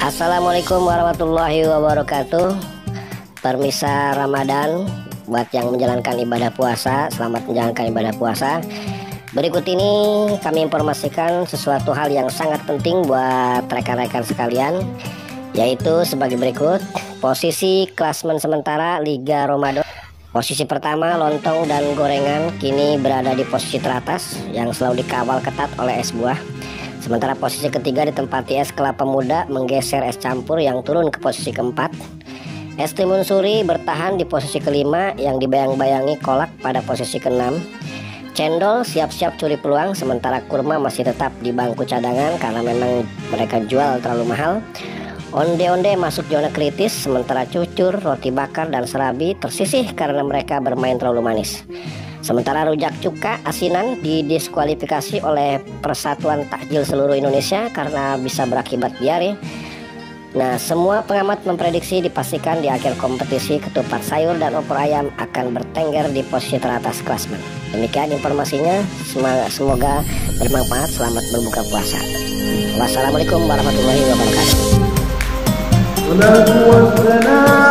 Assalamualaikum warahmatullahi wabarakatuh. Permisa Ramadan, buat yang menjalankan ibadah puasa, selamat menjalankan ibadah puasa. Berikut ini kami informasikan sesuatu hal yang sangat penting buat rekan-rekan sekalian, yaitu sebagai berikut. Posisi klasmen sementara Liga Ramadan. Posisi pertama lontong dan gorengan kini berada di posisi teratas yang selalu dikawal ketat oleh es buah. Sementara posisi ketiga ditempati es kelapa muda menggeser es campur yang turun ke posisi keempat. Es timun suri bertahan di posisi kelima yang dibayang-bayangi kolak pada posisi keenam. Cendol siap-siap curi peluang, sementara kurma masih tetap di bangku cadangan karena memang mereka jual terlalu mahal. Onde-onde masuk zona kritis, sementara cucur, roti bakar, dan serabi tersisih karena mereka bermain terlalu manis. Sementara rujak cuka asinan didiskualifikasi oleh Persatuan Takjil seluruh Indonesia karena bisa berakibat diare. Nah, semua pengamat memprediksi dipastikan di akhir kompetisi ketupat sayur dan opor ayam akan bertengger di posisi teratas klasmen. Demikian informasinya, semoga bermanfaat. Selamat berbuka puasa. Wassalamualaikum warahmatullahi wabarakatuh.